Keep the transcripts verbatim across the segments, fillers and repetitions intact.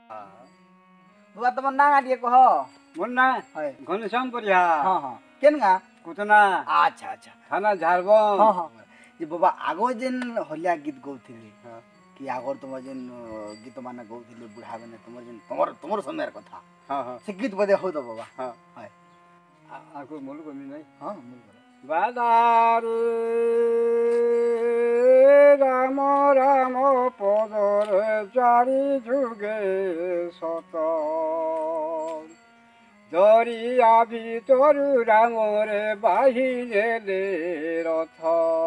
बुआ तुम ना गाड़ी कह मोर ना है घनश्याम परिया हाँ हाँ केन गा कुतना अच्छा अच्छा थाना झारबम हाँ हाँ जे बाबा आगो जेन हलिया गीत गौथिली हाँ कि आगो तुम जेन गीत माने गौथिली बुढ़ा बने तुम जेन तुमर तुमर समय कथा हाँ हाँ से गीत बदे हो तो बाबा हाँ है आको मोल को नहीं हाँ मूल करो बादारू राम राम पदर चारि जुगे सत दरिया ভিতরু রামরে বাহিরে রথ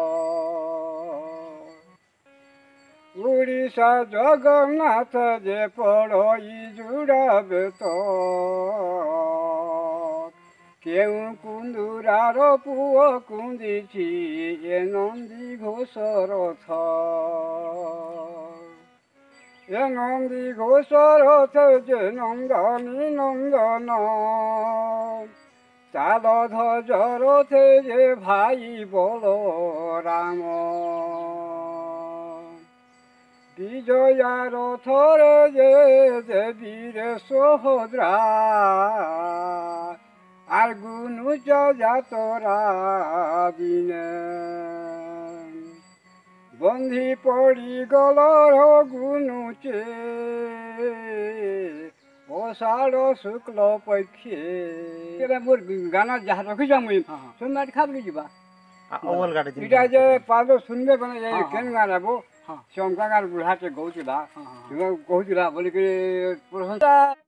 উড়িষ্যা জগন্নাথ যে পড়ই জুড়াবে তো কেউ কুন্দুরার পুয় কুন্দিছি এ নন্দী ঘোষ রথ এ নন্দী ঘোষ রথ যে নন্দনী নন্দন চাঁদ ধ্বজ রথে যে ভাই বল রাম বিজয়া রথরে যে দেবীরে সোহদ্রা আর গুনুচ যাতরা দিনে বন্ধি পড়ি গল গুনুচে অষাঢ় শুক্ল পক্ষে মোর গানা যাহা রখিছ মুই শুনবা খাবলি ଯିବା अवल गाड़ी এটা যে পাদ শুনবে মানে ହଁ, ହଁ। କେନ୍ ଗାଁ ନେବ ହଁ। ସେ ଅଙ୍କା ଗାଁ ବୁଢ଼ାଟେ କହୁଥିଲା ହଁ, ହଁ, ହଁ। କହୁଥିଲା ବୋଲିକି ପ୍ରଶଂସା